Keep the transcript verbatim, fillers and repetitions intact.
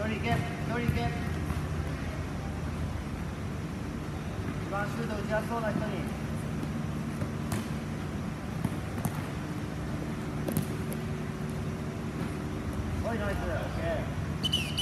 人行け、一人行け。一番シュート打ちやすそうな人に。おい、ナイス、オッケー。